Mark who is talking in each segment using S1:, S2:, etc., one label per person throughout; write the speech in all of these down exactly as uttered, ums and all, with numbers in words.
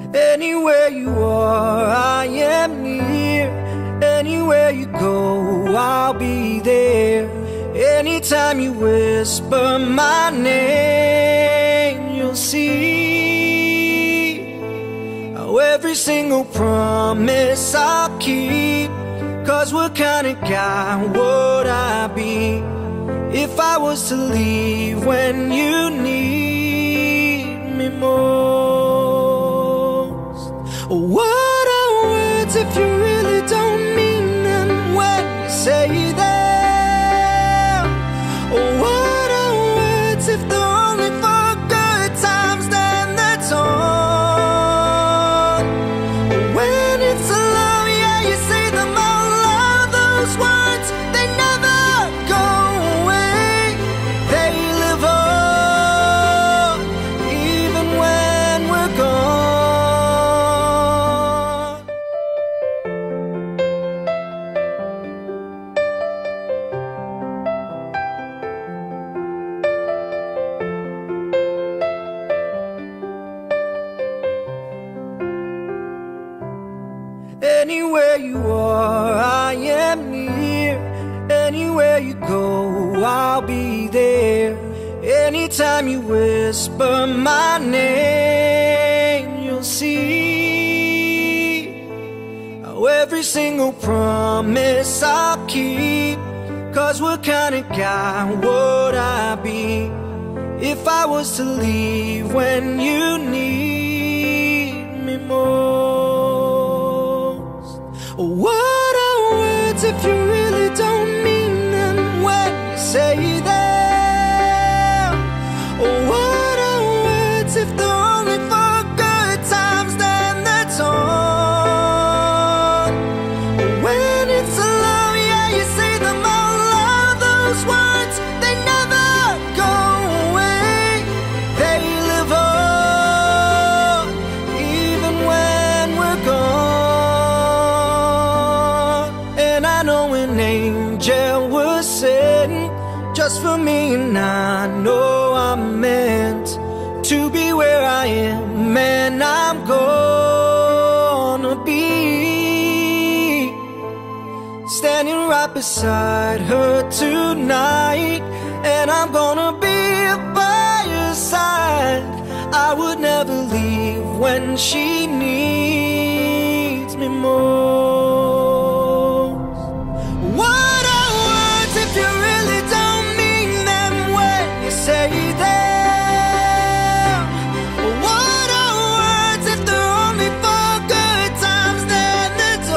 S1: Anywhere you are, I am near. Anywhere you go, I'll be there. Anytime you whisper my name, you'll see how every single promise I'll keep. 'Cause what kind of guy would I be if I was to leave when you need me most? What are words if you really don't mean them when you say them? What are words if they're only for good times, then that's all? When it's alone, yeah, you say them out loud. Those words, they never go away. They live on, even when we're gone. Anywhere you are, I am near. Anywhere you go, I'll be there. Anytime you whisper my name, you'll see how every single promise I'll keep. 'Cause what kind of guy would I be if I was to leave when you need me most? What are words if you really don't mean them when you say them? What are words if they're only for good times, then that's all? When it's alone, yeah, you say them out loud. Those words, they never go away. They live on, even when we're gone. And I know an angel was sent just for me, and I know I'm meant to be where I am, and I'm gonna be standing right beside her tonight. And I'm gonna be by her side. I would never leave when she needs me most. What are words if you really don't mean them when you say them? What are words if they're only for good times, then that's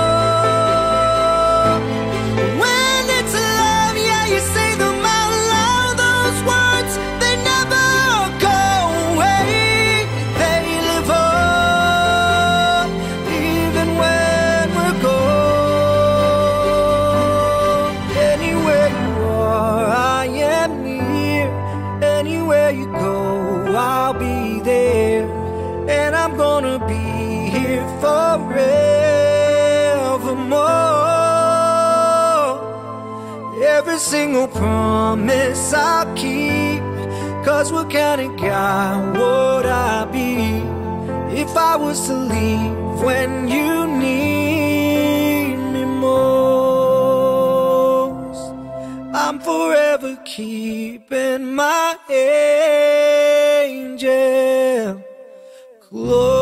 S1: all? When it's love, yeah, you say them out loud. Those words, they never go away. They live on, even when we're gone. Anywhere you are, I am near. Anywhere you go, I'll be there. And I'm gonna be here forevermore. Every single promise I'll keep. 'Cause what kind of guy would I be if I was to leave when you need me most? I'm forever keeping my angel close.